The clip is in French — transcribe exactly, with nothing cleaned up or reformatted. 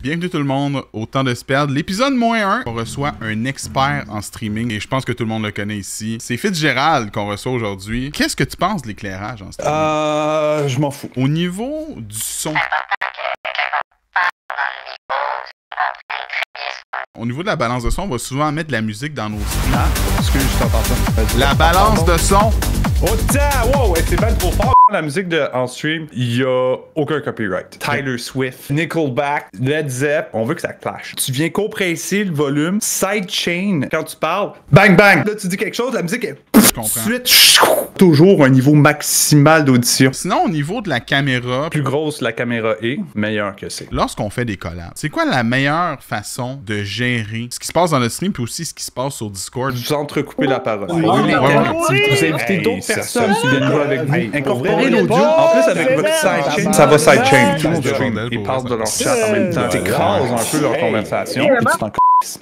Bienvenue tout le monde au Temps de se perdre. L'épisode moins un, on reçoit un expert en streaming et je pense que tout le monde le connaît ici. C'est Fitzgerald qu'on reçoit aujourd'hui. Qu'est-ce que tu penses de l'éclairage en streaming? Euh, je m'en fous. Au niveau du son... Au niveau de la balance de son, on va souvent mettre de la musique dans nos streams. Ah, excuse, je t'entends pas. La balance de son... Autant! Wow! Ouais, c'est bien trop fort. La musique de en stream, il y a aucun copyright. Tyler Swift, Nickelback, Led Zepp, on veut que ça clash. Tu viens compresser le volume, sidechain, quand tu parles, bang bang! Là, tu dis quelque chose, la musique est... Je comprends. Suite, toujours un niveau maximal d'audition. Sinon, au niveau de la caméra... Plus grosse la caméra est, meilleur que c'est. Lorsqu'on fait des collabs, c'est quoi la meilleure façon de gérer ce qui se passe dans le stream puis aussi ce qui se passe sur Discord? Vous entrecoupez la parole. Oui, Oui, oui, oui. Vous invitez d'autres personnes qui viennent jouer avec vous. Incorporez vrai, l'audio. les En plus, avec c'est votre vrai. sidechain, ça va sidechain. Tout le C'est stream. bordel Ils pour parlent vrai. de leur chat en même temps. T'écrases un peu leur conversation. Puis tu t'en